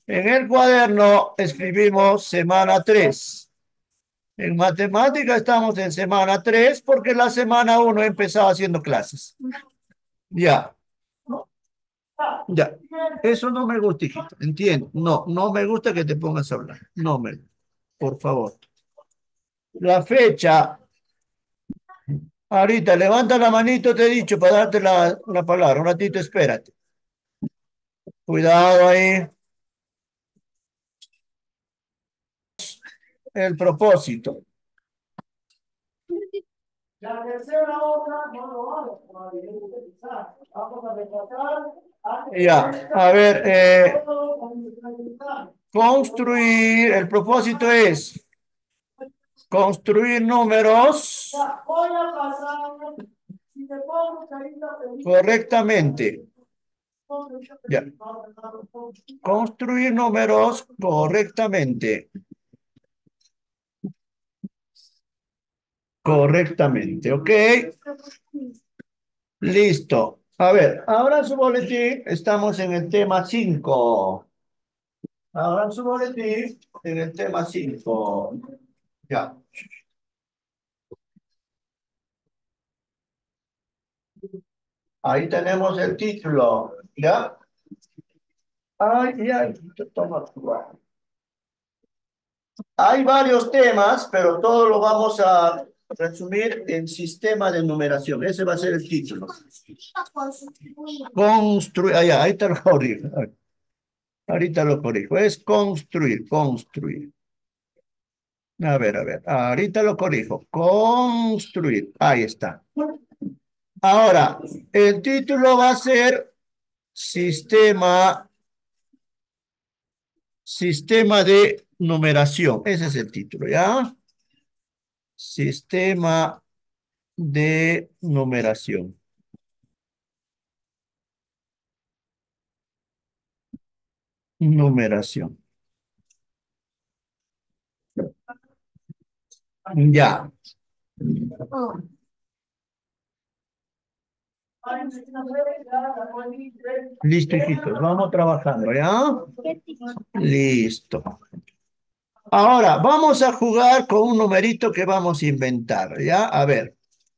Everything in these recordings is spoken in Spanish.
En el cuaderno escribimos semana 3. En matemática estamos en semana 3 porque la semana 1 empezaba haciendo clases. Ya, ya. Eso no me gusta, hijito. Entiendo. No, no me gusta que te pongas a hablar. No me, por favor. La fecha. Ahorita, levanta la manito, te he dicho, para darte la palabra. Un ratito, espérate. Cuidado ahí. El propósito. La tercera hoja no lo vamos a utilizar. Vamos a repasar. Ya, a ver, construir, el propósito es construir números correctamente. Ya. Construir números correctamente. Correctamente, ¿ok? Listo. A ver, ahora en su boletín estamos en el tema 5. Ahora en su boletín en el tema 5. Ya. Ahí tenemos el título. ¿Ya? Ay, ay, toma. Hay varios temas, pero todo lo vamos a resumir en sistema de numeración. Ese va a ser el título. Construir. Ahí te lo corrijo. Ahorita lo corrijo. Es construir, construir. A ver. Ahorita lo corrijo. Construir. Ahí está. Ahora, el título va a ser sistema, sistema de numeración. Ese es el título, ¿ya? Sistema de numeración. Numeración. Ya. Listo, hijitos. Vamos trabajando, ¿ya? Listo. Ahora, vamos a jugar con un numerito que vamos a inventar, ¿ya? A ver.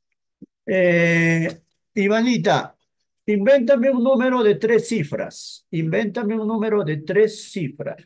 Ivanita, invéntame un número de 3 cifras. Invéntame un número de 3 cifras.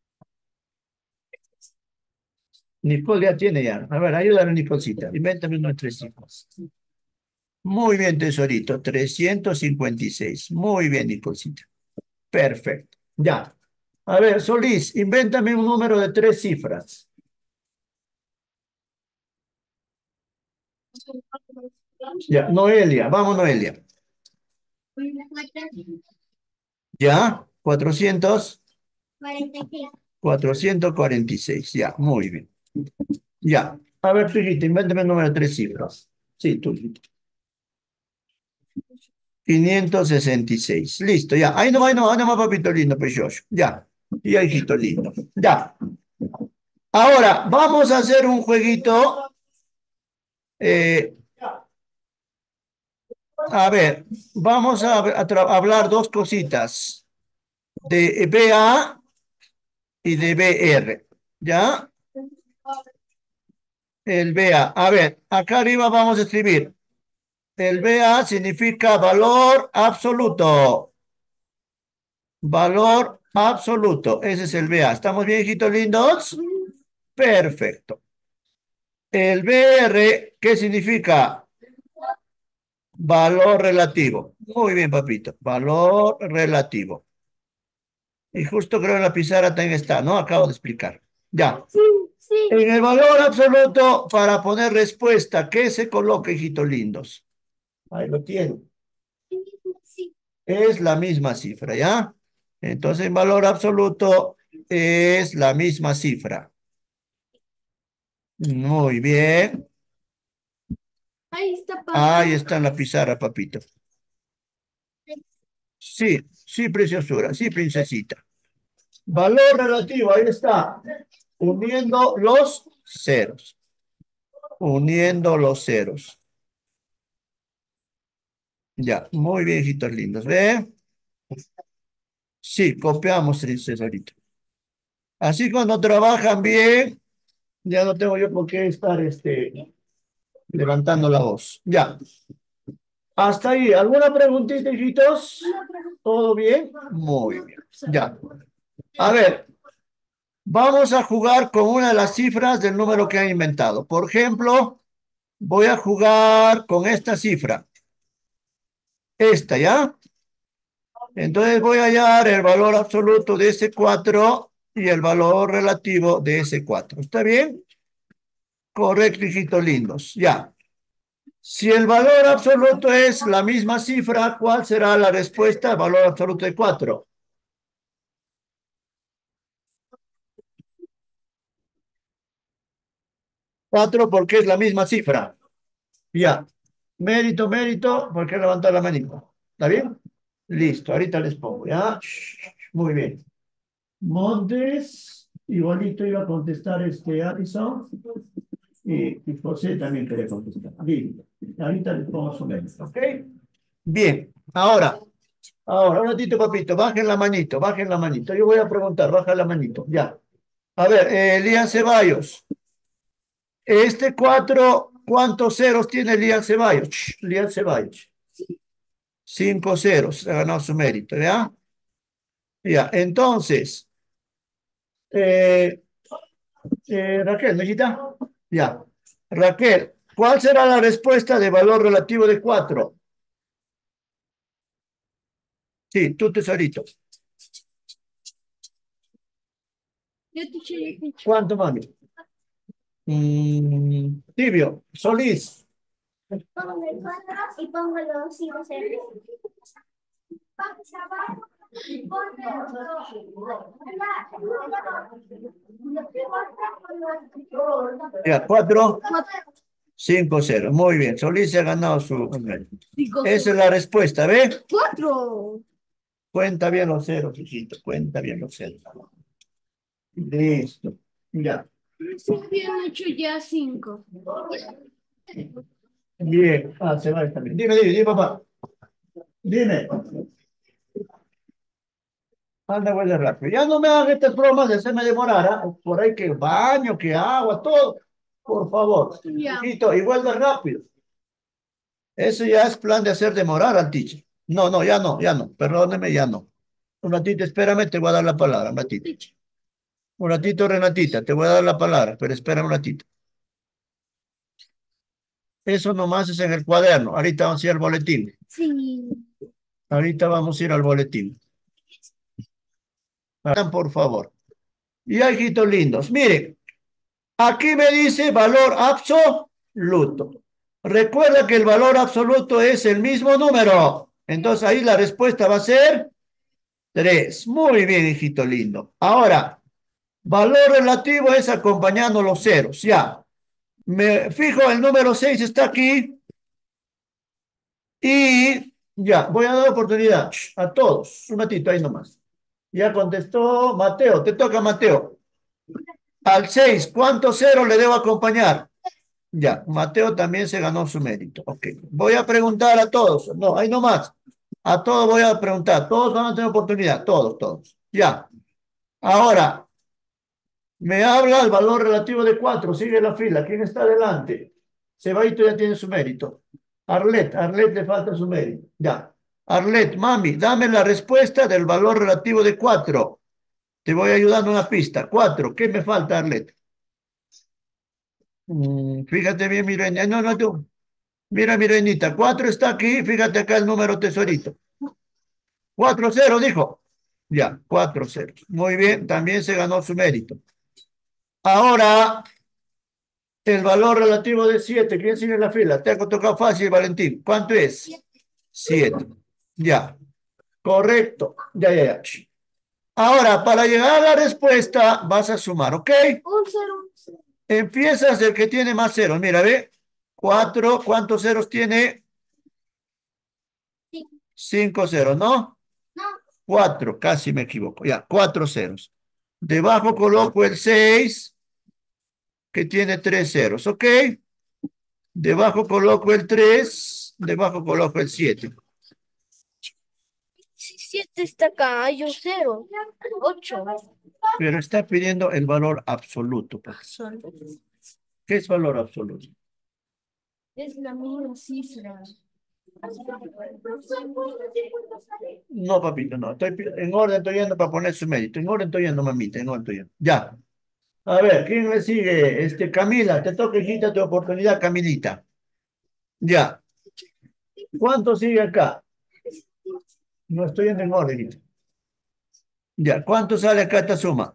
Nicole ya tiene ya. A ver, ayúdame, Nicolcita. Invéntame uno de 3 cifras. Muy bien, tesorito. 356. Muy bien, Nicolcita. Perfecto. Ya. A ver, Solís, invéntame un número de 3 cifras. Ya, Noelia, vamos, Noelia. Ya, 446. Ya, muy bien. Ya. A ver, Tujito, invéntame el número de 3 cifras. Sí, Tujito. 566. Listo, ya. Ahí no, papito lindo, pues yo. Ya. Ya, hijito lindo. Ya. Ahora, vamos a hacer un jueguito. eh, a ver, vamos a hablar dos cositas. De BA y de BR. ¿Ya? El BA. A ver, acá arriba vamos a escribir. El BA significa valor absoluto. Valor absoluto. Ese es el BA. ¿Estamos bien, hijitos lindos? Perfecto. El BR, ¿qué significa? Valor relativo. Muy bien, papito. Valor relativo. Y justo creo en la pizarra también está, ¿no? Acabo de explicar. Ya. En el valor absoluto, para poner respuesta, ¿qué se coloca, hijitos lindos? Ahí lo tienen. Es la misma cifra, ¿ya? Entonces, en valor absoluto es la misma cifra. Muy bien. Ahí está en la pizarra, papito. Sí, sí, preciosura, sí, princesita. Valor relativo, ahí está. Uniendo los ceros. Uniendo los ceros. Ya, muy bien, hijitos lindos. ¿Ve? Sí, copiamos, Cesarito. Así cuando trabajan bien, ya no tengo yo por qué estar levantando la voz. Ya. Hasta ahí. ¿Alguna preguntita, hijitos? ¿Todo bien? Muy bien. Ya. A ver, vamos a jugar con una de las cifras del número que han inventado. Por ejemplo, voy a jugar con esta cifra. Esta, ¿ya? Entonces voy a hallar el valor absoluto de ese 4 y el valor relativo de ese 4. ¿Está bien? Correcto, hijitos lindos. Ya. Si el valor absoluto es la misma cifra, ¿cuál será la respuesta al valor absoluto de 4? 4 porque es la misma cifra. Ya. Mérito, mérito, porque levantar la manito. ¿Está bien? Listo, ahorita les pongo, ¿ya? Muy bien. Montes, igualito iba a contestar Addison. Y José también quería contestar. Bien, ahorita les pongo su nombre, ¿ok? Bien, ahora, un ratito, papito, bajen la manito, bajen la manito. Yo voy a preguntar, baja la manito, ya. A ver, Elian Ceballos, este 4, ¿cuántos ceros tiene Elian Ceballos? Elian Ceballos, 5 ceros, ha ganado su mérito, ¿ya? Ya, entonces, eh, Raquel, ¿necesita? Ya. Raquel, ¿cuál será la respuesta de valor relativo de 4? Sí, tú tesorito. ¿Cuánto, mami? Tibio, Solís. Pongo el 4 y pongo los 5 ceros. Ya, 4, 5, 0. Muy bien, Solís se ha ganado su... Esa es la respuesta, ¿ve? 4. Cuenta bien los ceros, hijito, cuenta bien los ceros. Listo, ya. Se habían hecho ya 5. Bien, se va también. Dime, papá. Dime. Anda, vuelve rápido. Ya no me hagan estas bromas de hacerme demorar, ¿ah? Por ahí que baño, que agua, todo. Por favor. Ya. Hijito, y vuelve rápido. Eso ya es plan de hacer demorar al teacher. No, no, ya no, ya no. Perdóneme, ya no. Un ratito, espérame, te voy a dar la palabra, un ratito. Un ratito, Renatita, te voy a dar la palabra, pero espera un ratito. Eso nomás es en el cuaderno. Ahorita vamos a ir al boletín. Sí. Ahorita vamos a ir al boletín. Por favor. Y hijitos lindos, miren, aquí me dice valor absoluto. Recuerda que el valor absoluto es el mismo número. Entonces ahí la respuesta va a ser 3. Muy bien, hijito lindo. Ahora, valor relativo es acompañando los ceros. Ya. Me fijo, el número 6 está aquí. Y ya, voy a dar oportunidad a todos. Un ratito, ahí nomás. Ya contestó Mateo. Te toca, Mateo. Al 6, ¿cuántos ceros le debo acompañar? Ya, Mateo también se ganó su mérito. Ok, voy a preguntar a todos. No, ahí nomás. A todos voy a preguntar. Todos van a tener oportunidad. Todos, todos. Ya. Ahora, me habla el valor relativo de 4. Sigue la fila. ¿Quién está adelante? Cebaito ya tiene su mérito. Arlet le falta su mérito. Ya. Arlet, mami, dame la respuesta del valor relativo de 4. Te voy ayudando una pista. 4. ¿Qué me falta, Arlet? Fíjate bien, mi reina. No, no, tú. Mira, mi reinita. 4 está aquí. Fíjate acá el número tesorito. 4 0, dijo. Ya, 4 0. Muy bien, también se ganó su mérito. Ahora, el valor relativo de 7. ¿Quién sigue en la fila? Te ha tocado fácil, Valentín. ¿Cuánto es? 7. Ya, correcto. Ya, ya, ya. Ahora, para llegar a la respuesta, vas a sumar, ¿ok? Un 0. Empiezas del que tiene más ceros. Mira, ve. 4, ¿cuántos ceros tiene? 5 ceros, ¿no? No. 4, casi me equivoco. Ya, 4 ceros. Debajo coloco el 6, que tiene 3 ceros, ¿ok? Debajo coloco el 3, debajo coloco el 7. Si 7 está acá, hay un 0. 8. Pero está pidiendo el valor absoluto, profesor. ¿Qué es valor absoluto? Es la misma cifra. No, papito, no. En orden estoy yendo para poner su mérito. En orden estoy yendo, mamita, en orden estoy yendo. Ya. A ver, ¿quién le sigue? Camila, te toca, hijita, tu oportunidad, Camilita. Ya. ¿Cuánto sigue acá? No estoy yendo en orden, hijita. Ya. ¿Cuánto sale acá esta suma?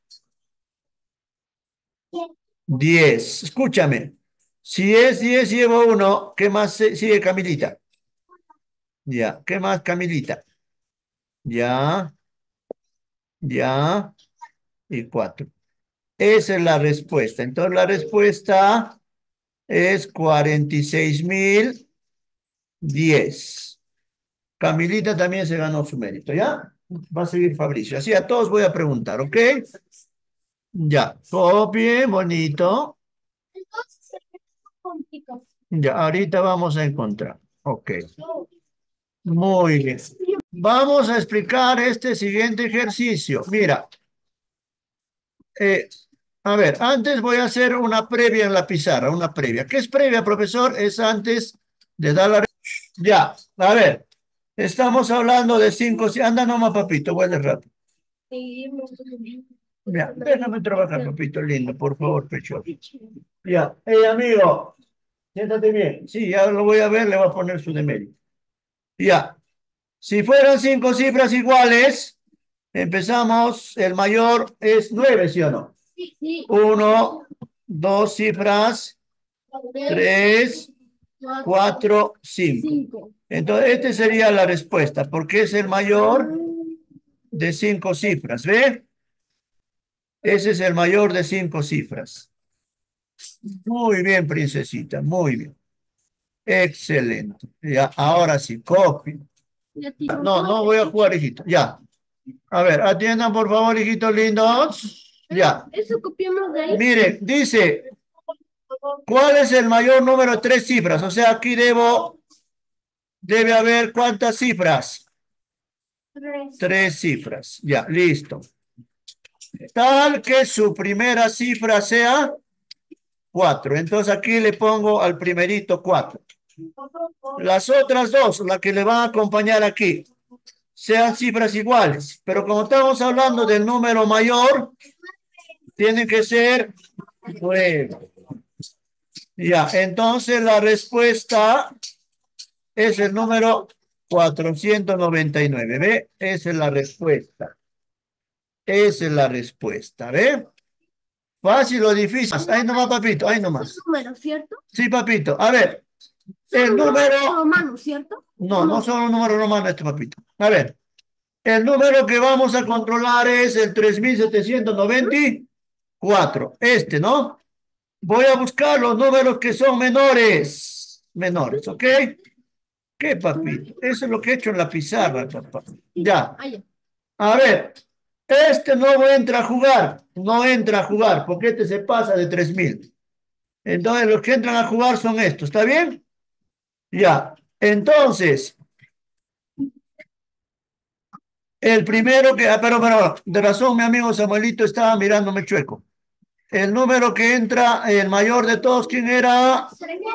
10. Escúchame. Si es 10, llevo uno. ¿Qué más sigue, Camilita? Ya. ¿Qué más, Camilita? Ya, ya. Y 4. Esa es la respuesta. Entonces, la respuesta es 46.010. Camilita también se ganó su mérito, ¿ya? Va a seguir Fabricio. Así a todos voy a preguntar, ¿ok? Ya, copie, bonito. Ya, ahorita vamos a encontrar. Ok, muy bien. Vamos a explicar este siguiente ejercicio. Mira, eh, a ver, antes voy a hacer una previa en la pizarra, una previa. ¿Qué es previa, profesor? Es antes de dar la... Ya, a ver, estamos hablando de 5... Anda nomás, papito, huele rápido. Ya, déjame trabajar, papito lindo, por favor, pecho. Ya, amigo, siéntate bien. Sí, ya lo voy a ver, le voy a poner su demérito. Ya, si fueran 5 cifras iguales, empezamos, el mayor es 9, ¿sí o no? Uno, dos cifras, 3, 4, 5. Entonces, esta sería la respuesta, porque es el mayor de 5 cifras, ¿ve? Ese es el mayor de 5 cifras. Muy bien, princesita, muy bien. Excelente. Ya, ahora sí, copio. No, no voy a jugar, hijito. Ya. A ver, atiendan por favor, hijitos lindos. Ya. Eso copiamos de ahí. Mire, dice, ¿cuál es el mayor número de 3 cifras? O sea, aquí debe haber ¿cuántas cifras? 3 cifras. Ya, listo. Tal que su primera cifra sea 4. Entonces aquí le pongo al primerito 4. Las otras dos, las que le van a acompañar aquí, sean cifras iguales. Pero como estamos hablando del número mayor, tienen que ser 9. Ya, entonces la respuesta es el número 499. ¿Ve? Esa es la respuesta. Esa es la respuesta. ¿Ve? Fácil o difícil. Ahí nomás, papito. Ahí nomás. Número, ¿cierto? Sí, papito. A ver. El número... Romano, ¿cierto? No, no son los números romanos este, papito. A ver. El número que vamos a controlar es el 3794. Este, ¿no? Voy a buscar los números que son menores. Menores, ¿ok? ¿Qué, papito? Eso es lo que he hecho en la pizarra, papá. Ya. A ver, este no entra a jugar. No entra a jugar, porque este se pasa de 3000. Entonces, los que entran a jugar son estos, ¿está bien? Ya. Entonces, el primero que... pero, de razón, mi amigo Samuelito estaba mirándome chueco. El número que entra, el mayor de todos, ¿quién era?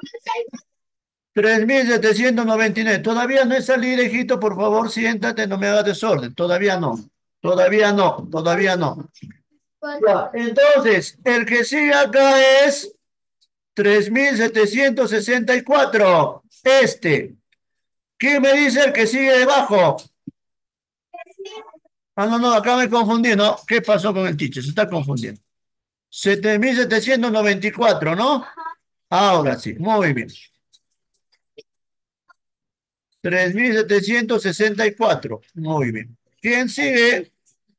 3799. Todavía no he salido, hijito, por favor, siéntate, no me hagas desorden. Todavía no. Todavía no. Todavía no. Ya, entonces, el que sigue acá es 3764. ¿Quién me dice el que sigue debajo? Ah, no, no, acá me confundí, ¿no? ¿Qué pasó con el teacher? Se está confundiendo. 7794, ¿no? Ahora sí, muy bien. 3764. Muy bien. ¿Quién sigue?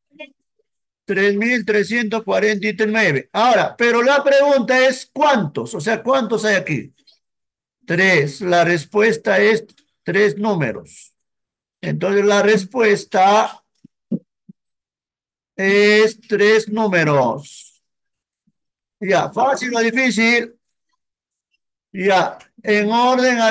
3349. Ahora, pero la pregunta es ¿cuántos? O sea, ¿cuántos hay aquí? 3. La respuesta es 3 números. Entonces la respuesta es 3 números. Ya, fácil o difícil. Ya, en orden